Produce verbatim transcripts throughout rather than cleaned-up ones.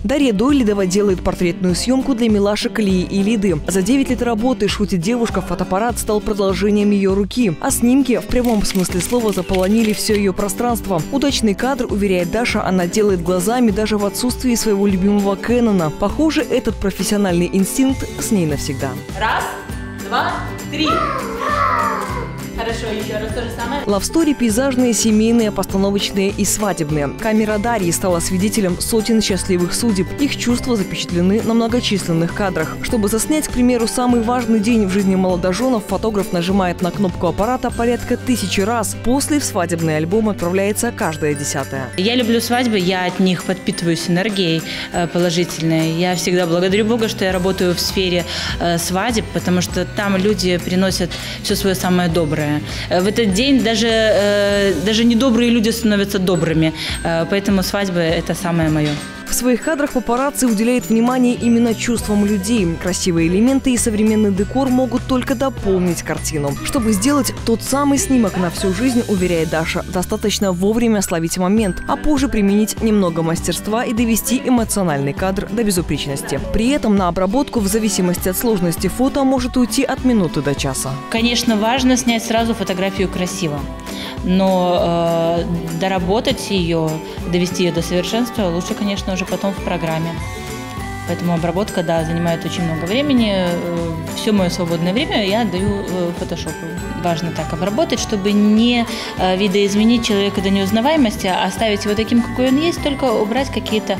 Дарья Дойлидова делает портретную съемку для милашек Лии и Лиды. За девять лет работы, шутит девушка, фотоаппарат стал продолжением ее руки. А снимки в прямом смысле слова заполонили все ее пространство. Удачный кадр, уверяет Даша, она делает глазами даже в отсутствии своего любимого Кэнона. Похоже, этот профессиональный инстинкт с ней навсегда. Раз, два, три. Хорошо, еще раз то же самое. Лавстори – пейзажные, семейные, постановочные и свадебные. Камера Дарьи стала свидетелем сотен счастливых судеб. Их чувства запечатлены на многочисленных кадрах. Чтобы заснять, к примеру, самый важный день в жизни молодоженов, фотограф нажимает на кнопку аппарата порядка тысячи раз. После в свадебный альбом отправляется каждая десятая. Я люблю свадьбы, я от них подпитываюсь энергией положительной. Я всегда благодарю Бога, что я работаю в сфере свадеб, потому что там люди приносят все свое самое доброе. В этот день даже, даже недобрые люди становятся добрыми, поэтому свадьба – это самое мое. В своих кадрах папарацци уделяет внимание именно чувствам людей. Красивые элементы и современный декор могут только дополнить картину. Чтобы сделать тот самый снимок на всю жизнь, уверяет Даша, достаточно вовремя словить момент, а позже применить немного мастерства и довести эмоциональный кадр до безупречности. При этом на обработку, в зависимости от сложности фото, может уйти от минуты до часа. Конечно, важно снять сразу фотографию красиво, но э, доработать ее, довести ее до совершенства лучше, конечно, уже потом в программе. Поэтому обработка, да, занимает очень много времени. Все мое свободное время я отдаю фотошопу. Важно так обработать, чтобы не видоизменить человека до неузнаваемости, а оставить его таким, какой он есть, только убрать какие-то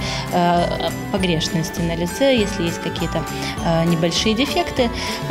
погрешности на лице, если есть какие-то небольшие дефекты.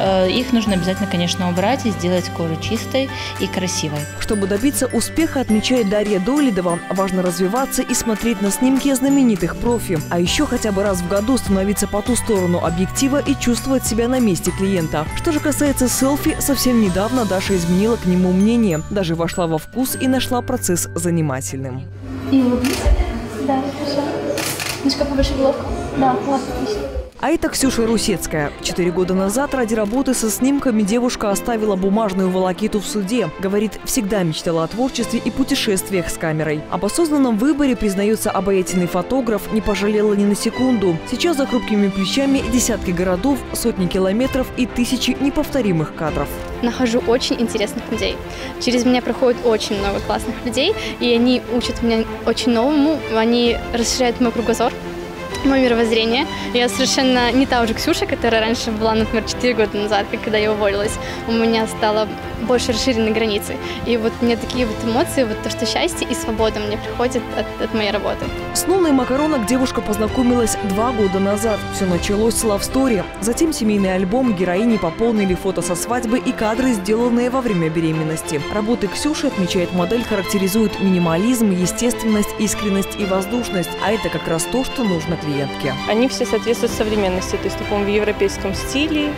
Их нужно обязательно, конечно, убрать и сделать кожу чистой и красивой. Чтобы добиться успеха, отмечает Дарья Дойлидова, важно развиваться и смотреть на снимки знаменитых профи. А еще хотя бы раз в году становиться по ту сторону объектива и чувствовать себя на месте клиента. Что же касается селфи, совсем недавно Даша изменила к нему мнение. Даже вошла во вкус и нашла процесс занимательным. И улыбнись. Да, хорошо. Немножко побольше головку. Да, вот, отлично. А это Ксюша Русецкая. Четыре года назад ради работы со снимками девушка оставила бумажную волокиту в суде. Говорит, всегда мечтала о творчестве и путешествиях с камерой. Об осознанном выборе, признается обаятельный фотограф, не пожалела ни на секунду. Сейчас за хрупкими плечами десятки городов, сотни километров и тысячи неповторимых кадров. Нахожу очень интересных людей. Через меня проходит очень много классных людей, и они учат меня очень новому, они расширяют мой кругозор, мое мировоззрение. Я совершенно не та уже Ксюша, которая раньше была, например, четыре года назад, когда я уволилась. У меня стало больше расширены границы. И вот мне такие вот эмоции, вот то, что счастье и свобода мне приходит от, от моей работы. С Нонной Макаронок девушка познакомилась два года назад. Все началось с лавстори. Затем семейный альбом, героини пополнили фото со свадьбы и кадры, сделанные во время беременности. Работы Ксюши, отмечает модель, характеризуют минимализм, естественность, искренность и воздушность. А это как раз то, что нужно клиентке. Они все соответствуют современности, то есть такому в европейском стиле,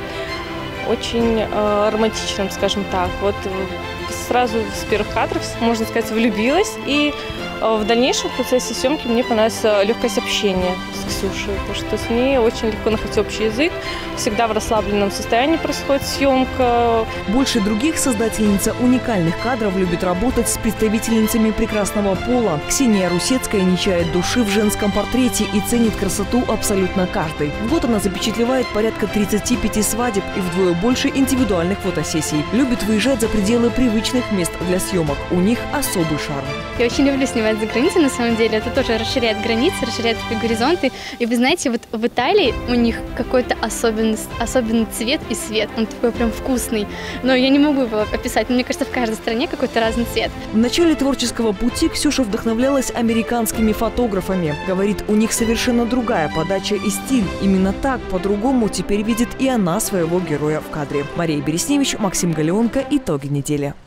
очень э, романтичном, скажем так. Вот сразу с первых кадров, можно сказать, влюбилась. И э, в дальнейшем в процессе съемки мне понравилась легкость общения с Ксюшей, потому что с ней очень легко находить общий язык. Всегда в расслабленном состоянии происходит съемка. Больше других создательница уникальных кадров любит работать с представительницами прекрасного пола. Ксения Русецкая не чает души в женском портрете и ценит красоту абсолютно каждой. В год она запечатлевает порядка тридцати пяти свадеб и вдвое больше индивидуальных фотосессий. Любит выезжать за пределы привычных мест для съемок. У них особый шарм. Я очень люблю снимать за границей, на самом деле. Это тоже расширяет границы, расширяет горизонты. И вы знаете, вот в Италии у них какой-то особенный, особенный цвет и свет. Он такой прям вкусный. Но я не могу его описать. Но мне кажется, в каждой стране какой-то разный цвет. В начале творческого пути Ксюша вдохновлялась американскими фотографами. Говорит, у них совершенно другая подача и стиль. Именно так, по-другому, теперь видит и она своего героя в кадре. Мария Бересневич, Максим Галеонко. Итоги недели.